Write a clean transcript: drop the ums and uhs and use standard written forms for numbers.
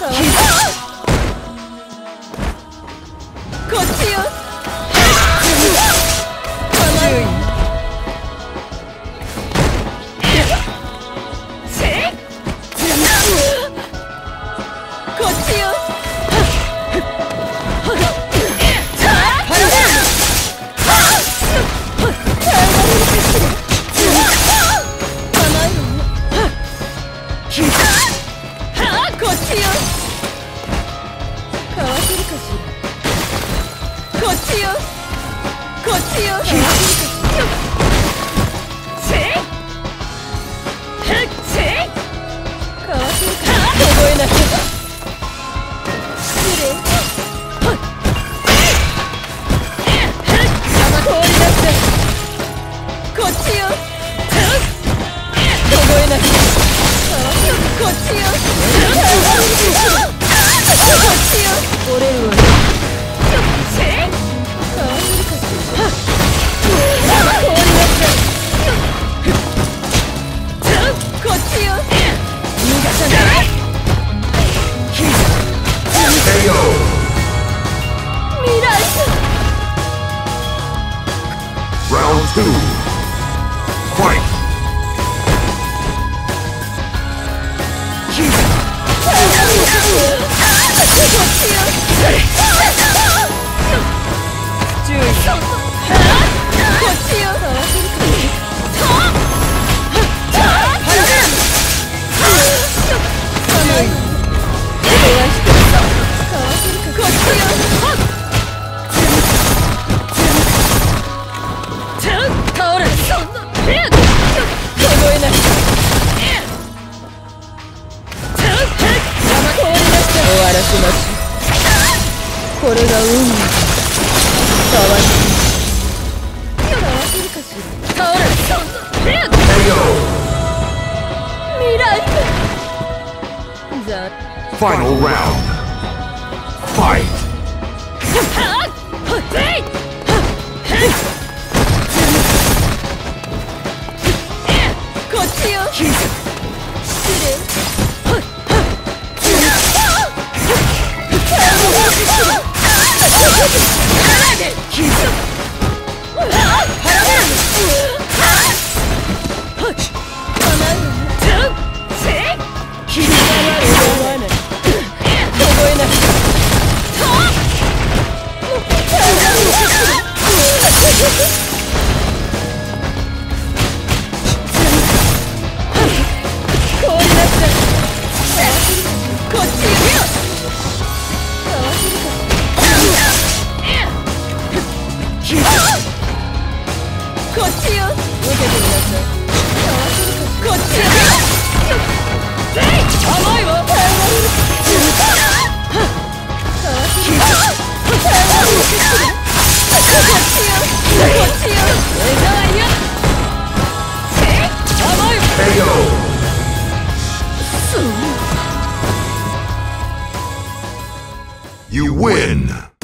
こっちよ。こっちよ。こっちよ。かわせるかしら。こっちよ。こっちよ。かわせるかしら。かわせるかしら。覚えなきゃ。失礼。山通りだって。こっちよ。覚えなきゃ。こっちよ。折れるわよ。かわせるかしら。こっちよ。逃がさない。未来さ。 Round 2. Fight.これが運命。かわいい。かわせるかしら。倒れ。未来。じゃあ。 Final round. Fight. こっちよ。失礼。こっちよ。受けてください。こっちよ。甘いわ。こっちよ。俺じゃないよ。甘いわ。 You win!